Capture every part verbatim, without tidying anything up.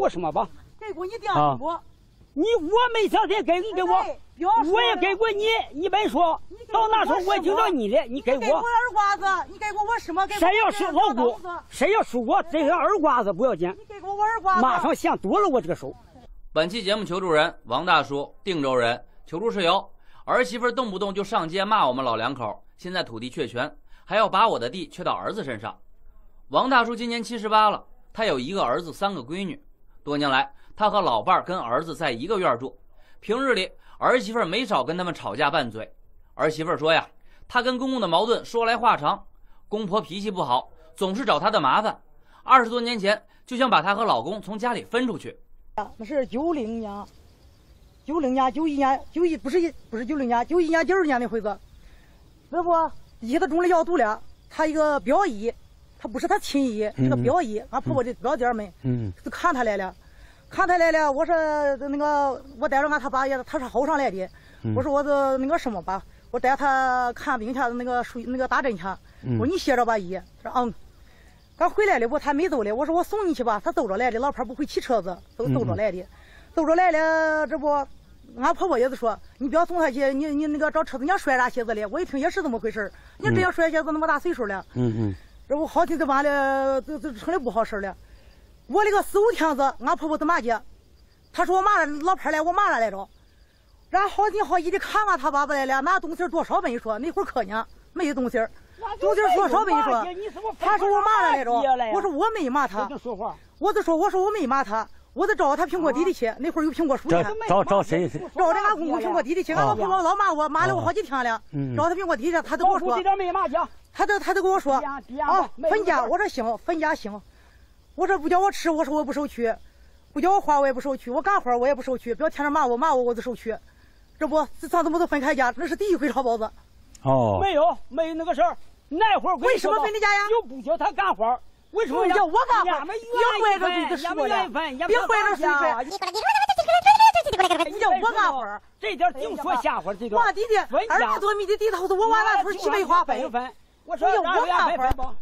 什么吧？ 给过你第二过。 你我没想谁给你给我，我也给过你。你别说，到那时候我听到你的，你给我。 给我耳刮子，你给过我什么？ 谁要是老姑，谁要说我这个耳刮子不要紧， 你给过我耳刮子， 马上想剁了我这个手。 本期节目求助人王大叔，定州人，求助事由：儿媳妇动不动就上街骂我们老两口，现在土地确权，还要把我的地确到儿子身上。王大叔今年七十八了，他有一个儿子，三个闺女。多年来，他和老伴儿跟儿子在一个院住，平日里儿媳妇没少跟他们吵架拌嘴。儿媳妇说呀，她跟公公的矛盾说来话长，公婆脾气不好，总是找她的麻烦。二十多年前就想把她和老公从家里分出去。 那是九零年，九零年、九一年、九一不是不是九零年，九一年、九二年那回子。这不，一他中了药毒了，他一个表姨。他不是他亲姨，是个表姨，俺婆婆的表姐们，嗯，就看他来了，看他来了。我说那个，我带着俺他爸也，他是后上来的。我说我这那个什么吧，我带他看病去，那个输那个打针去。我说你歇着吧，姨。他说嗯。刚回来了不，他没走了。我说我送你去吧，他走着来的。老婆不会骑车子，走走着来的，走着来了。这不，俺婆婆也是说，你不要送他去，你你那个找车子，你要摔啥鞋子了？我一听也是这么回事，你这样摔鞋子那么大岁数了，嗯嗯。这不好听就完了，这这成了不好事了。我那个四五天子，俺婆婆都骂去，她说我骂老婆来，我骂她来着。然后好心好意的看看他爸爸来了，拿东西多少本一说，那会儿可呢没有东西，东西多少本一说，他说我骂他来着，我说我没骂他，我就说我说我没骂他，我就找他苹果地里去，那会儿有苹果树呢。 找找谁？ 找着俺公公苹果地里去，俺婆婆老骂我，骂了我好几天了。找他苹果地里，他都跟我说。他都他都跟我说啊，分家，我说行，分家行。我说不叫我吃，我说我不受屈；不叫我花，我也不受屈；我干活我也不受屈。不要天天骂我，骂我我就受屈。这不，这上次不都分开家，那是第一回炒包子。 哦，没有，没有那个事儿。那会儿为什么分的家呀？ 又不叫他干活，为什么叫我干活？别怀着这个说呀，别怀着水水。你叫我干活， 这点净说瞎话，这段。 我弟弟二十多米的地头子，我往那头七百花分。 我说我干活。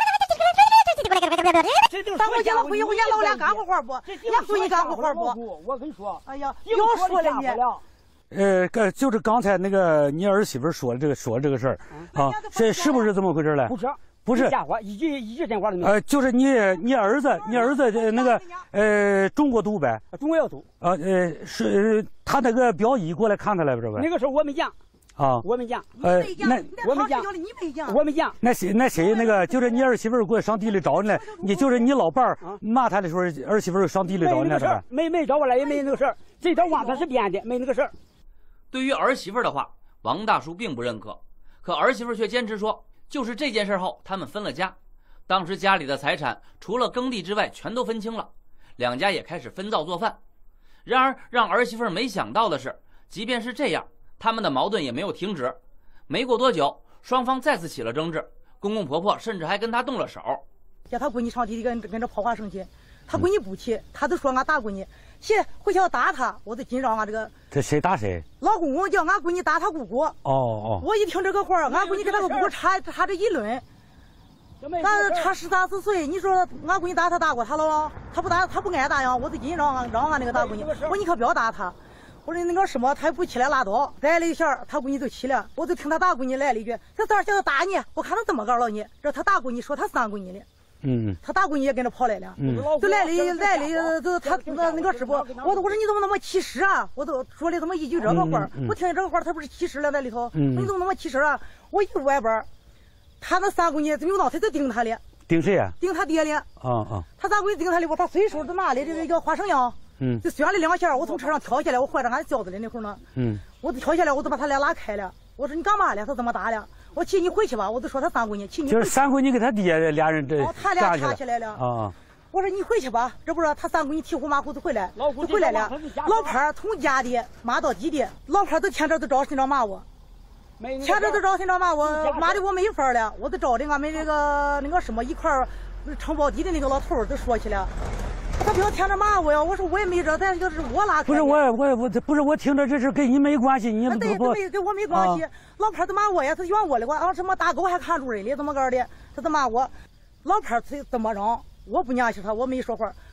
当我结了婚以后，俺老俩干过活不？俺闺女干过活不？ 我跟你说， 哎呀，又说了你。 呃，个就是刚才那个你儿媳妇说的这个说这个事儿啊，是是不是这么回事嘞？ 不是， 不是瞎话，一句一句真话都没有。 呃，就是你你儿子，你儿子那个呃中国读呗？ 中国要读。 啊呃是他那个表姨过来看他来不是吧？ 那个时候我没讲。 啊， 我没讲， 呃，那我没讲，我没讲。 那谁那谁那个就是你儿媳妇儿给我上地里找你来，你就是你老伴儿骂他的时候，儿媳妇儿上地里找你来的。 没没找我来，也没那个事儿，这条网他是编的，没那个事儿。 对于儿媳妇儿的话，王大叔并不认可，可儿媳妇儿却坚持说，就是这件事后他们分了家。当时家里的财产除了耕地之外全都分清了，两家也开始分灶做饭。然而让儿媳妇儿没想到的是，即便是这样，他们的矛盾也没有停止。没过多久，双方再次起了争执，公公婆婆甚至还跟他动了手。 叫他闺女上地里跟跟着跑花生去，他闺女不去，他就说俺大闺女去回去要打他，我就紧张俺这个。 这谁打谁？ 老公公叫俺闺女打他姑姑。哦哦。 我一听这个话，俺闺女跟他个姑姑差差这一轮，咱差十三四岁，你说俺闺女打他打过他了，他不打他不挨打呀，我就紧张俺让俺那个大闺女，我说你可不要打他。我说那个什么，他也不起来拉倒，来了一下，他闺女就起来，我就听他大闺女来了一句：“小三小子打你！”我看他怎么搞了你？这他大闺女说他三闺女的，嗯，他大闺女也跟着跑来了，嗯，就来了来了，就他那那个师傅，我我说你怎么那么气势啊？我都说了这么一句这个话，我听见这个话，他不是气势了在里头，你怎么那么气势啊？我一外边，他那三闺女有脑袋就盯他了， 盯谁呀？ 盯他爹了，啊啊，他三闺女盯他了，我他随手就拿了这个一个花生秧。嗯，就旋了两下，我从车上跳下来，我怀着俺饺子的那会儿呢。嗯，我就跳下来，我就把他俩拉开了。我说你干嘛了？他怎么打了？我气你回去吧。我就说他三闺女，气你。 就是三闺女跟他爹俩人这。 哦，他俩掐起来了。啊。我说你回去吧，这不是他三闺女骑虎马虎就回来，就回来了。老婆从家里骂到地的，老婆都天天都找县长骂我，天天都找县长骂我，骂的我没法了。我都找的俺们那个那个什么一块承包地的那个老头都说去了。他不要天天骂我呀！我说我也没辙，但是就是我拉开。 不是我我我不是我听着这事跟你没关系，你不对， 不没跟我没关系。啊、老婆都骂我呀，他怨我了，我啊什么大狗还看主人了，怎么搞的？他都骂我，老婆怎么让？我不联系他，我没说话。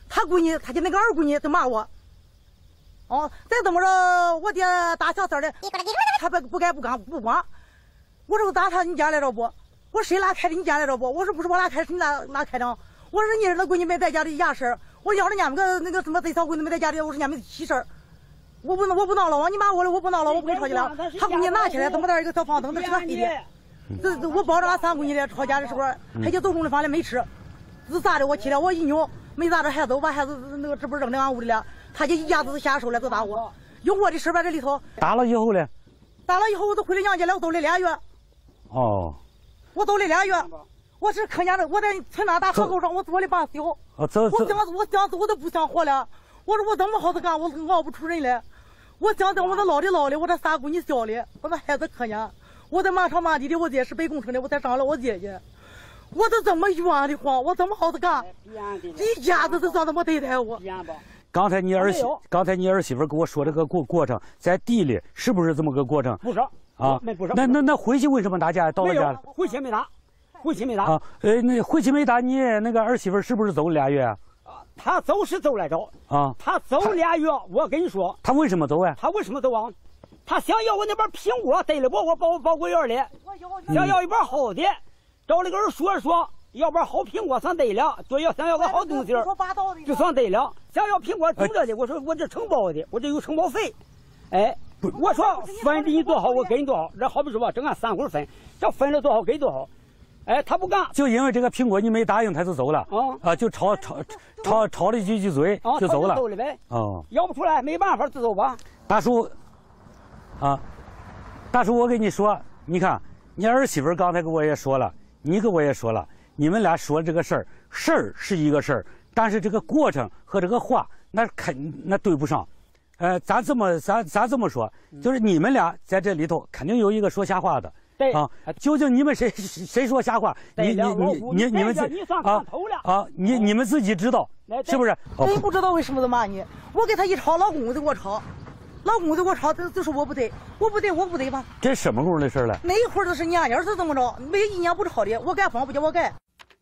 他闺女，他家那个二闺女都骂我。哦，再怎么着，我爹打小三的，他不不该不管不管。我说我打他，你家来着不？我谁拉开的？你家来着不？我说不是我拉开，是你拉拉开的。我说人家那闺女没在家里压事儿，我要人家那个那个什么贼小闺女没在家里，我说人家没起事儿。我不我不闹了，你骂我了，我不闹了，我不跟你吵起来。他闺女拿起来，这么大一个小方灯，这是个黑的。这这我抱着俺三闺女的吵架的时候，他就走中的饭了没吃，自杀的我起来，我一扭没咋着孩子，我把孩子那个这不扔在俺屋里了，他就一下子下手来就打我，有我的事在这里头。 打了以后呢？ 打了以后我都回了娘家了，我走了俩月。 哦。 我走了俩月，我是看见了，我在村那大河沟上，我坐了半宿。 哦，走我想我想我都不想活了，我说我怎么好子干，我熬不出人来。我想想我这老的老的，我这仨闺女小的，我这孩子可怜。我在满场满地的，我姐是北工程的，我才上了我姐姐，我这怎么冤的慌，我怎么好子干？一家子都想怎么对待我？ 刚才你儿媳，刚才你儿媳妇跟我说这个过过程，在地里是不是这么个过程？ 不是啊， 没不是。 那那那回去为什么打架？到了家回去没打，回去没打啊？呃，那回去没打，你那个儿媳妇是不是走俩月啊？ 他走是走来着啊， 他走俩月，我跟你说， 他为什么走啊？ 他为什么走啊？他想要我那边苹果逮了我，我包包果园里，想要一包好的，找那个人说说，要不然好苹果算对了，就要想要个好东西，就算对了。想要苹果种着的，我说我这承包的，我这有承包费，哎，我说分的你多少，我给你多少，这好比说吧，整按三回分，这分了多少给多少。哎，他不干， 就因为这个苹果你没答应，他就走了。 啊啊，就吵吵吵吵了几句嘴， 啊、 就走了。 走了呗。 哦， 要不出来，没办法，自走吧。 大叔，啊，大叔，我跟你说，你看，你儿媳妇刚才跟我也说了，你跟我也说了，你们俩说这个事儿，事儿是一个事儿，但是这个过程和这个话，那肯那对不上。呃，咱这么咱咱这么说，就是你们俩在这里头肯定有一个说瞎话的。 对啊，究竟你们谁谁说瞎话？你你你你你们自啊啊，你你们自己知道是不是？ 我也不知道为什么都骂你，我跟他一吵，老公就给我吵，老公就给我吵，就就说我不对，我不对，我不对吧？ 这什么时候的事了？ 那一会儿都是年年是怎么着？没一年不吵的，我盖房不叫我盖，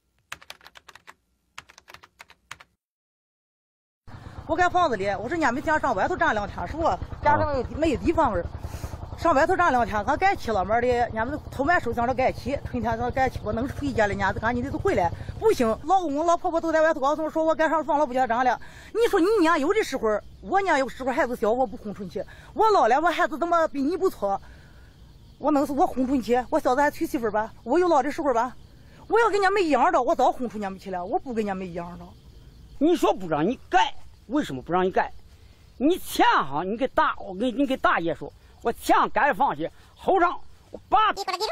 我盖房子里，我说人家没想上外头站两天，是我家里没有没有地方儿。上外头站两天，俺盖起了门的，人家们头满手想着盖起，春天想盖起，我能回家了，人家赶紧的就回来，不行，老公老婆婆都在外头告诉我说我盖上房了，不叫站了。你说你娘有的时候，我娘有时候孩子小，我不轰出去，我老了，我孩子怎么比你不错？我能是我轰出去，我小子还娶媳妇吧？我有老的时候吧？我要跟人家没一样的，我早轰出人家没去了，我不跟人家没一样的。 你说不让你盖，为什么不让你盖？你钱哈，你给大，我给你给大爷说。我墙盖放去，后上我把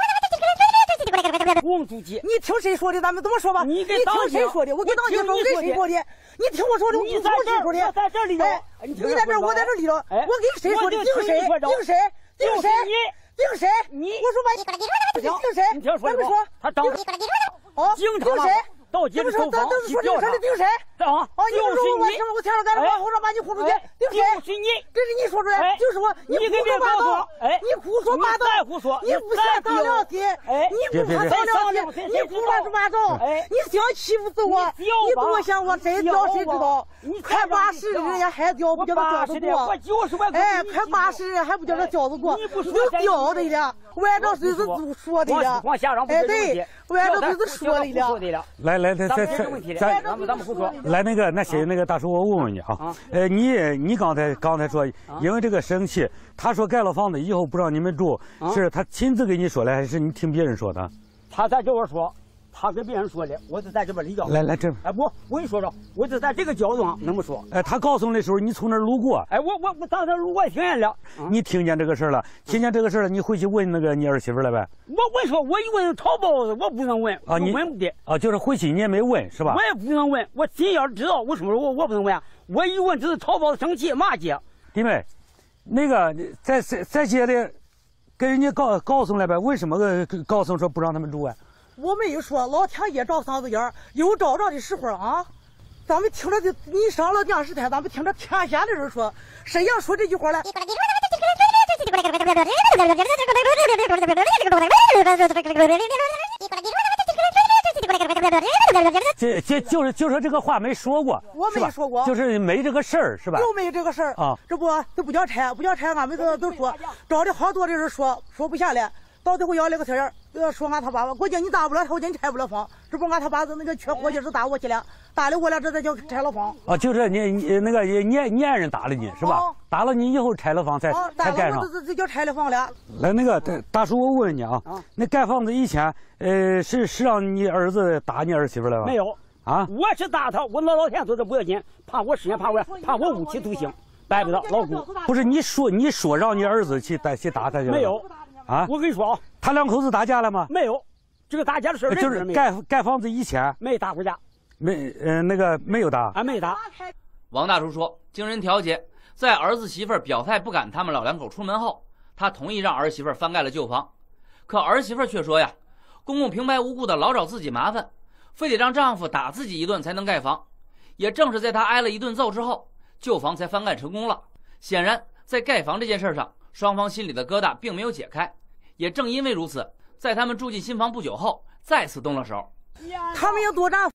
轰出去。 你听谁说的？咱们怎么说吧？ 你给听谁说的？我给当姐说，我跟谁说的？你听我说的，我你在这儿，我在这里头。 你在这儿，我在这里头。我给谁说的？听谁？听谁？听谁？听谁？ 你我说吧，你听谁？ 你听说咱们说， 他当哦， 经常听谁？ 到街里头房去调查。盯谁？ 啊， 哦，你说我什么？我前面干什么？后上把你轰出去，盯谁？ 就是你， 这是你说出来，就是我。你胡说八道， 哎， 你胡说八道， 胡说， 你不想当良心， 哎， 你不想当良心，你胡说八道，哎，你想欺负死我，你不想我谁屌谁知道？快八十的人家还屌，不叫他屌子过？哎，快八十人还不叫他屌子过？有屌的了，歪着嘴子说的了，哎，对，歪着嘴子说的了。 来来，再再再。 咱咱们咱们胡说。 来，那个那谁，那个大叔，我问问你啊，呃，你你刚才刚才说，因为这个生气，他说盖了房子以后不让你们住，是他亲自给你说的，还是你听别人说的？ 他在这边说，他跟别人说的，我就在这边里头。 来来这， 哎不，我跟你说说，我就在这个角度上那么说。 哎，他告诉你的时候，你从那儿路过。 哎，我我我当时路过听见了。 你听见这个事儿了？听见这个事儿了，你回去问那个你儿媳妇了呗？ 我问说，我一问炒包子，我不能问。 啊，你问不得。 啊，就是回去你也没问是吧？ 我也不能问，我心眼知道为什么我我不能问。我一问只是炒包子生气骂街。 弟妹，那个在在在街里跟人家告告诉了呗？为什么个告诉说不让他们住啊？ 我没有说，老天爷照嗓子眼儿，有找着的时候啊。咱们听着就，你上了电视台，咱们听着天下的人说，谁要说这句话了？ 这这就是就说这个话没说过， 我没说过， 就是没这个事儿，是吧？ 又没这个事儿啊！ 这不都不叫拆，不叫拆，俺们都都说找的好多的人说说不下来，到最后要了个天儿，呃，说俺他爸爸，关键你打不了头，你拆不了房，这不俺他爸子那个缺伙计是打我去了，打了我俩，这才叫拆了房。 啊，就是你你那个年年人打了你是吧？ 哦、 打了你以后拆了房才、 哦、 才盖上。 这这叫拆了房了。 来，那个大叔，我问问你啊，啊那盖房子以前，呃，是是让你儿子打你儿媳妇了吗？ 没有啊， 我是打他，我老老天说这不要紧，怕我时间，怕我怕我无期徒刑，白不到老公。 不是你说你说让你儿子去打去打他去了？ 没有。 啊， 我跟你说啊， 他两口子打架了吗？ 没有，这个打架的事就是盖盖房子以前没打过架， 没呃那个没有打， 啊没打。 王大叔说，经人调解，在儿子媳妇表态不赶他们老两口出门后，他同意让儿媳妇翻盖了旧房，可儿媳妇却说呀，公公平白无故的老找自己麻烦，非得让丈夫打自己一顿才能盖房。也正是在他挨了一顿揍之后，旧房才翻盖成功了。显然，在盖房这件事上，双方心里的疙瘩并没有解开，也正因为如此，在他们住进新房不久后，再次动了手。 他们要多占